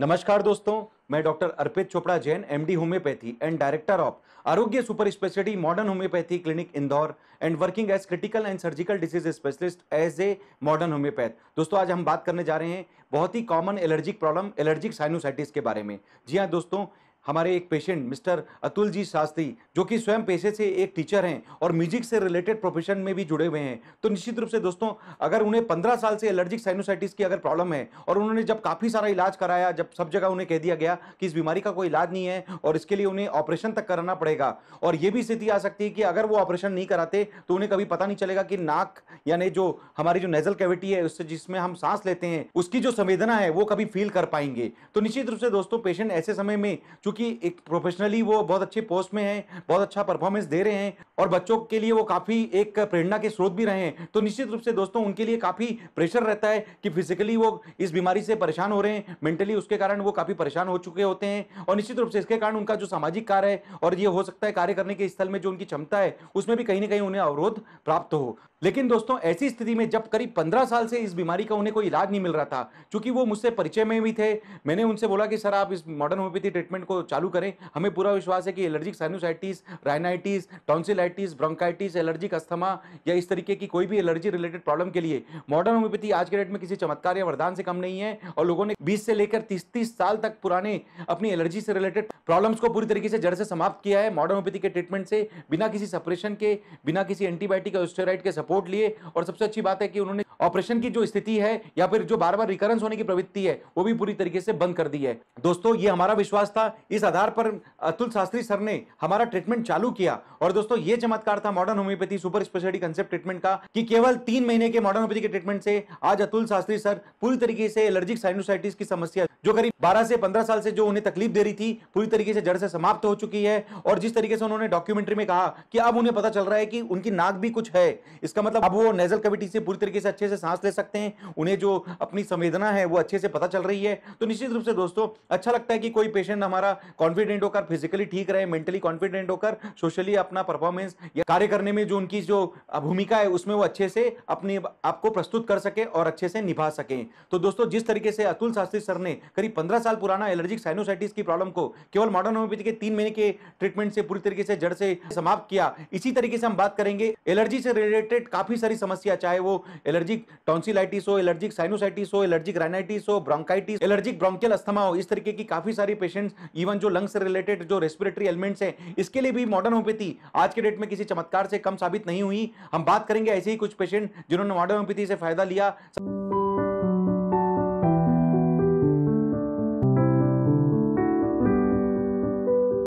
नमस्कार दोस्तों, मैं doctor Arpit Chopra Jain, MD homeopathy and director of Arogya super speciality modern homeopathy clinic Indore and working as critical and surgical disease specialist as a modern homeopath. दोस्तों, आज हम बात करने जा रहे हैं बहुत ही common allergic problem allergic sinusitis के बारे में। जी हाँ दोस्तों, हमारे एक पेशेंट मिस्टर अतुल जी शास्त्री, जो कि स्वयं पेशे से एक टीचर हैं और म्यूजिक से रिलेटेड प्रोफेशन में भी जुड़े हुए हैं, तो निश्चित रूप से दोस्तों, अगर उन्हें 15 साल से एलर्जिक साइनोसाइटिस की अगर प्रॉब्लम है और उन्होंने जब काफ़ी सारा इलाज कराया, जब सब जगह उन्हें कह दिया गया कि इस बीमारी का कोई इलाज नहीं है और इसके लिए उन्हें ऑपरेशन तक कराना पड़ेगा, और ये भी स्थिति आ सकती है कि अगर वो ऑपरेशन नहीं कराते तो उन्हें कभी पता नहीं चलेगा कि नाक यानी जो हमारी जो नेजल कैविटी है, उससे जिसमें हम सांस लेते हैं, उसकी जो संवेदना है वो कभी फील कर पाएंगे। तो निश्चित रूप से दोस्तों, पेशेंट ऐसे समय में, चूंकि एक प्रोफेशनली वो बहुत अच्छे पोस्ट में हैं, बहुत अच्छा परफॉर्मेंस दे रहे हैं और बच्चों के लिए वो काफी एक प्रेरणा के स्रोत भी रहे हैं, तो निश्चित रूप से दोस्तों उनके लिए काफी प्रेशर रहता है कि फिजिकली वो इस बीमारी से परेशान हो रहे हैं, मेंटली उसके कारण वो काफी परेशान हो चुके होते हैं, और निश्चित रूप से इसके कारण उनका जो सामाजिक कार्य है और ये हो सकता है कार्य करने के स्थल में जो उनकी क्षमता है उसमें भी कहीं ना कहीं उन्हें अवरोध प्राप्त हो। लेकिन दोस्तों, ऐसी स्थिति में जब करीब 15 साल से इस बीमारी का उन्हें कोई इलाज नहीं मिल रहा था, चूंकि वो मुझसे परिचय में भी थे, मैंने उनसे बोला कि सर आप इस मॉडर्न होम्योपैथी ट्रीटमेंट को चालू करें, हमें पूरा विश्वास है कि allergic sinusitis, rhinitis, tonsillitis, bronchitis, allergic asthma या इस तरीके की कोई भी एलर्जी रिलेटेड प्रॉब्लम के लिए मॉडर्न होम्योपैथी आज के डेट में किसी चमत्कार या वरदान से कम नहीं है, और लोगों ने 20 से लेकर 30-30 साल तक पुराने अपनी एलर्जी से रिलेटेड प्रॉब्लम्स को पूरी तरीके से जड़ से समाप्त किया है मॉडर्न होम्योपैथी के ट्रीटमेंट से, बिना किसी सप्रेशन के, बिना किसी एंटीबायोटिक और स्टेरॉइड के सपोर्ट लिए। और सबसे अच्छी बात है कि उन्होंने ऑपरेशन की जो स्थिति है या फिर जो बार बार रिकरेंस होने की प्रवृत्ति है वो भी पूरी तरीके से बंद कर दी है। दोस्तों, ये हमारा विश्वास था, इस आधार पर अतुल शास्त्री सर ने हमारा ट्रीटमेंट चालू किया। और दोस्तों, ये चमत्कार था modern homeopathy super speciality concept treatment का कि केवल 3 महीने के मॉडर्न होम्योपैथी के ट्रीटमेंट से आज अतुल शास्त्री सर पूरी तरीके से एलर्जिक साइनोसाइटिस की समस्या, जो करीब 12 से 15 साल से जो उन्हें तकलीफ दे रही थी, पूरी तरीके से जड़ से समाप्त हो चुकी है। और जिस तरीके से उन्होंने डॉक्यूमेंट्री में कहा कि अब उन्हें पता चल रहा है कि उनकी नाक भी कुछ है, इसका मतलब अब वो नेजल कैविटी से पूरी तरीके से अच्छे से सांस ले सकते हैं, उन्हें जो अपनी संवेदना है वो अच्छे से पता चल रही है। तो निश्चित रूप से दोस्तों, अच्छा लगता है कि कोई पेशेंट हमारा कॉन्फिडेंट होकर, फिजिकली ठीक रहे, मेंटली कॉन्फिडेंट होकर, सोशली अपना परफॉर्मेंस या कार्य करने में जो उनकी जो भूमिका है उसमें वो अच्छे से अपने आपको प्रस्तुत कर सके और अच्छे से निभा सके। तो दोस्तों, जिस तरीके से अतुल शास्त्री सर ने करीब 15 साल पुराना एलर्जिक साइनोसाइटिस की प्रॉब्लम को केवल मॉडर्न होम्योपैथी के 3 महीने के ट्रीटमेंट से पूरी तरीके से जड़ से समाप्त किया, इसी तरीके से हम बात करेंगे एलर्जी से रिलेटेड काफी सारी समस्या, चाहे वो एलर्जिक टॉन्सिलाइटिस हो, एलर्जिक साइनोसाइटिस हो, एलर्जिक राइनाइटिस हो, ब्रोंकाइटिस, एलर्जिक ब्रोंकियल अस्थमा हो, इस तरीके की काफी सारी पेशेंट्स, इवन जो लंग्स से रिलेटेड जो रेस्पिरेटरी एलिमेंट्स हैं, इसके लिए भी मॉडर्न होम्योपैथी आज के डेट में किसी चमत्कार से कम साबित नहीं हुई। हम बात करेंगे ऐसे ही कुछ पेशेंट जिन्होंने मॉडर्न होम्योपैथी से फायदा लिया।